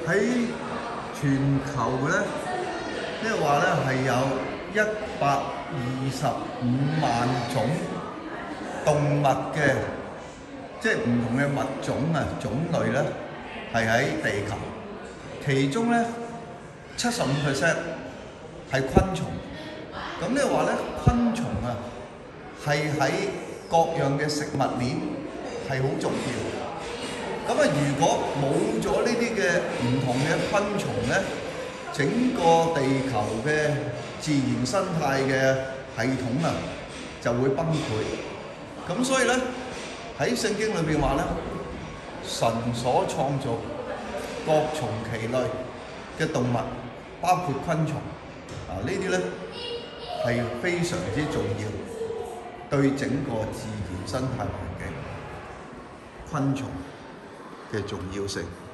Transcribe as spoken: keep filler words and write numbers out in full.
喺全球咧，即係話咧係有一百二十五萬種動物嘅，即係唔同嘅物種啊種類咧，係喺地球。其中咧七十五 percent 係昆蟲。咁即係話咧，昆蟲啊係喺各樣嘅食物鏈係好重要。咁啊，如果冇咗呢啲嘅唔同嘅昆蟲咧，整個地球嘅自然生態嘅系統啊就會崩潰。咁所以咧喺聖經裏邊話咧，神所創造各從其類嘅動物，包括昆蟲啊，呢啲咧係非常之重要，對整個自然生態環境昆蟲嘅重要性。